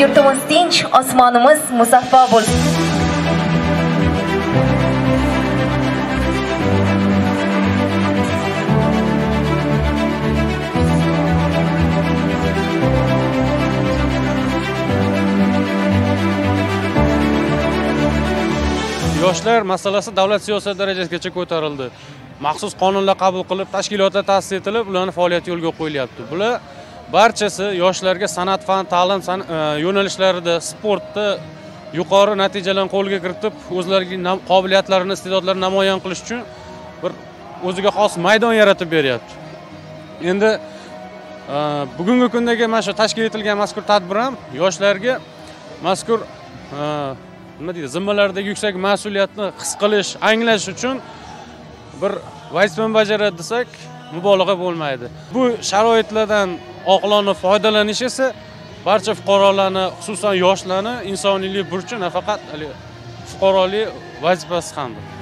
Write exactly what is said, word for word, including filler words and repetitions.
Yurtimiz tinch, osmonimiz musaffo bo'lsin. Yoshlar masalasi davlat siyosat darajasigacha ko'tarildi. Maxsus qonunlar qabul qilib, tashkilotlar ta'sis etilib, ularning faoliyati yo'lga qo'yilyapti. Bular barchasi yoshlarga san'at, fan, ta'lim yo'nalishlarida, sportda yuqori natijalarni qo'lga kiritib, o'zlarining qobiliyatlarini, iste'dodlarini namoyon qilish uchun bir o'ziga xos maydon yaratib beryapti. Endi bugungi kundagi mana shu tashkil etilgan mazkur tadbir ham yoshlarga mazkur nima deydi, zimmalardagi yuksak mas'uliyatni his qilish, anglash uchun bir vazifa bajaradi desak, mubolag'a bo'lmaydi. Bu sharoitlardan oqilona foydalanish esa barcha fuqarolarni, xususan yoshlarni insoniylik burchi, nafaqat fuqarolik vazifasi hamdir.